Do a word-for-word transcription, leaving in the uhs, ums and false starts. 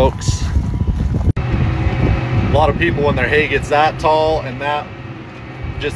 hooks. A lot of people, when their hay gets that tall and that